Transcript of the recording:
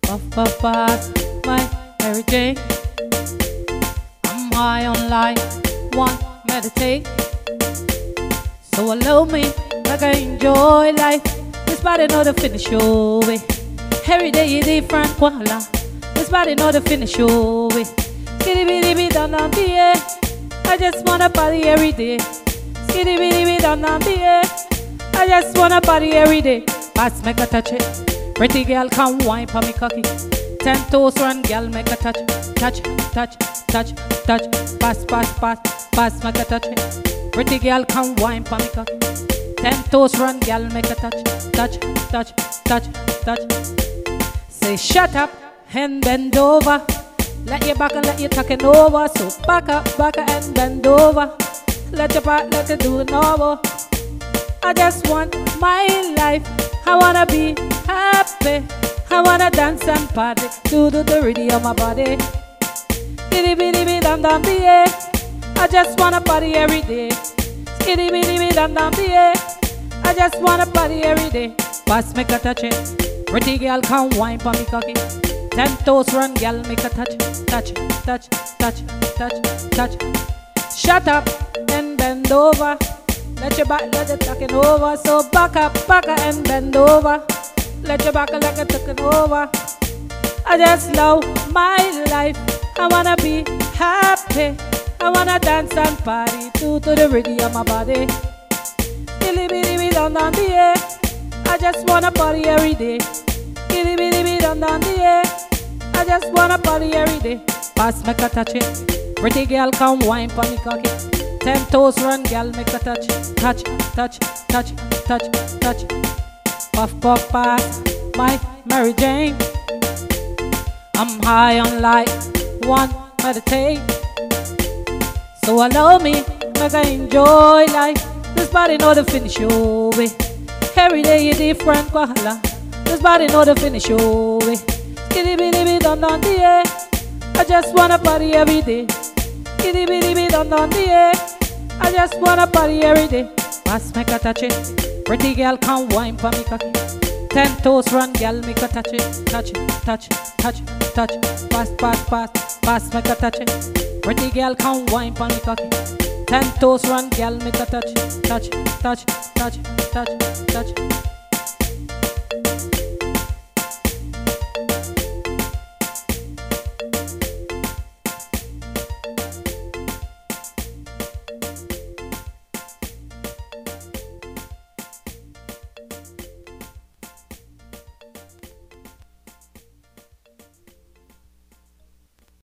puff pass my Mary Jane. I'm high on life, want meditate. So allow me, like I enjoy life. This body know the finish your way. Every day you different koala. This body know the finish your way. Skitty bitty bitty down down the air. I just wanna party every day. Skitty bitty bitty down down the air. I just wanna party every day. Pass make a touch it. Pretty girl come wine for me cocky. 10 toes run girl make a touch. Touch, touch, touch, touch. Pass, pass, pass, pass make a touch it. Pretty girl come wine for me cocky. 10 toes run girl make a touch. Touch, touch, touch, touch. Say shut up and bend over. Let your back and let you tucking over. So back up and bend over. Let your back, let you do it normal. I just want my life. I wanna be happy. I wanna dance and party to the rhythm of my body. Skitty bitty bitty dum dum the air. I just wanna party every day. Skitty bitty bitty dum dum the air. I just wanna party every day. Pass make a touch it. Pretty girl come wine for me cocky. 10 toes run girl make a touch. Touch, touch, touch, touch, touch. Shut up and bend over. Let your back, let it tucking over. So back up and bend over. Let your back, let it tucking over. I just love my life. I wanna be happy. I wanna dance and party to the rhythm of my body. Skitty bitty bitty down down the air. I just wanna party every day. Skitty bitty bitty down down the air. I just wanna party every day. Pass make a touch it. Pretty girl come wine for me cocky. 10 toes run girl make a touch. Touch, touch, touch, touch, touch. Puff puff pass my Mary Jane. I'm high on life, want meditate. So allow me, make I enjoy life. This body know the finish your way. Every day you different koala. This body know the finish your way. Skitty bitty bitty down down the air. I just wanna party every day. Skitty bitty bitty down down the air. I just wanna party every day. Pass make a touch it. Pretty girl come wine for me cocky. 10 toes run girl make a touch it. Touch, touch, touch, touch. Pass, pass, pass, pass make a touch it. Pretty girl come wine for me cocky. 10 toes run girl make a touch. Touch, touch, touch, touch, touch.